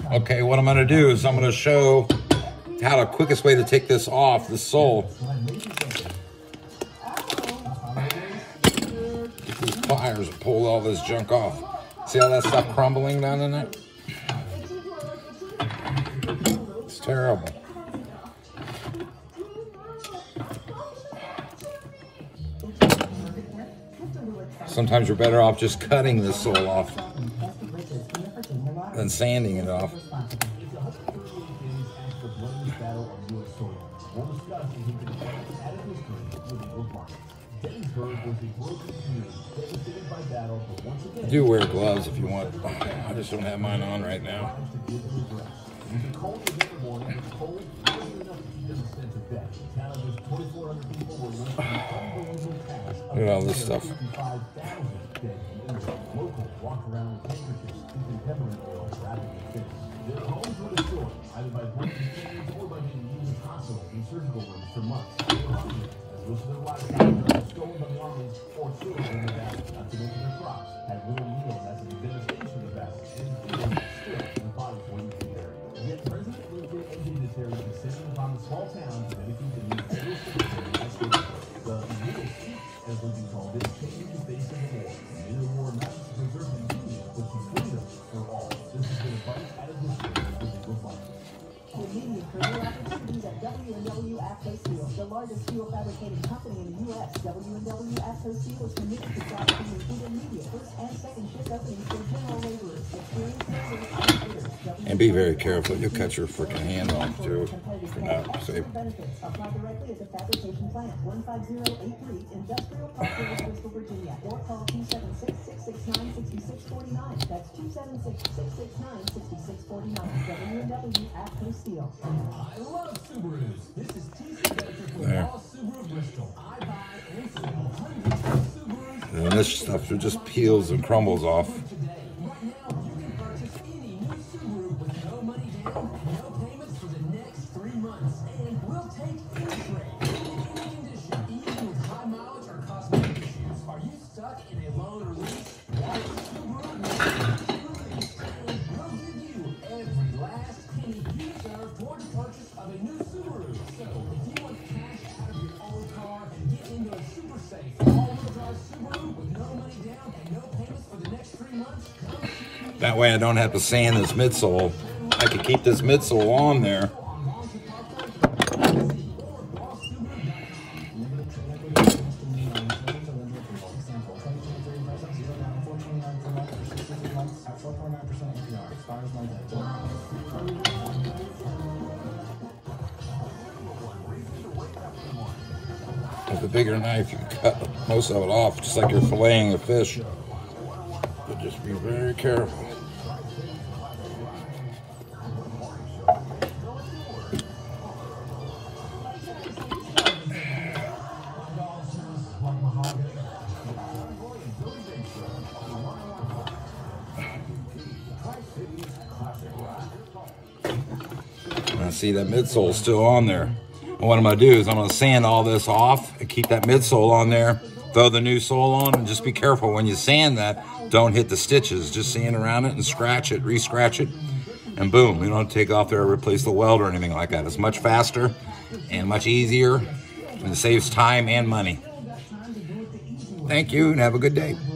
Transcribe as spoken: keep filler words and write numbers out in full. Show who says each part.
Speaker 1: Okay, what I'm going to do is I'm going to show how the quickest way to take this off, the sole. Get these pliers and pull all this junk off. See how that stuff crumbling down in there? It's terrible. Sometimes you're better off just cutting this sole off than sanding it off. Do wear gloves if you want. I just don't have mine on right now. Look at all this stuff.
Speaker 2: W and W ATCO Steel, the largest steel fabricating company in the U S W and W ATCO Steel is committed to providing intermediate first and second shift openings for general laborers, experienced laborers, and
Speaker 1: And be very careful. You'll cut your freaking hand off too. If you're not safe.
Speaker 2: benefits. Apply directly at the fabrication plant, one five zero eight three Industrial Park, Bristol, Virginia, or call two seven six, six six nine, six six four nine. That's two seven six, six six nine, six six four nine. W and W ATCO Steel.
Speaker 3: I love Subarus. This is T C Better for
Speaker 1: There.
Speaker 3: all Subaru Bristol. I buy and sell hundreds of Subarus.
Speaker 1: And this stuff just peels and crumbles off.
Speaker 3: Today, right now, you can purchase any new Subaru with no money down, no payments for the next three months, and we'll take any trade, in any condition, even with high mileage or cosmetic issues. Are you stuck in a loan or lease? Why Subaru makes release, and we'll give you every last penny you deserve toward the purchase of a new Subaru. So, if you want cash out of your old car and get into a super safe all-wheel drive Subaru with no money down and no payments for the next three months, come see
Speaker 1: That way I don't have to sand this midsole. I can keep this midsole on there. With a bigger knife, you can cut most of it off, just like you're filleting a fish. But just be very careful. Now see, that midsole's still on there. And what I'm gonna do is I'm gonna sand all this off and keep that midsole on there, throw the new sole on, and just be careful when you sand that, don't hit the stitches. Just sand around it and scratch it, re-scratch it, and boom. You don't take off there or replace the weld or anything like that. It's much faster and much easier, and it saves time and money. Thank you, and have a good day.